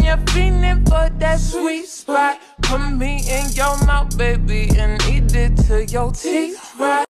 you're feeling for that sweet spot, put me in your mouth, baby, and eat it till your teeth rot.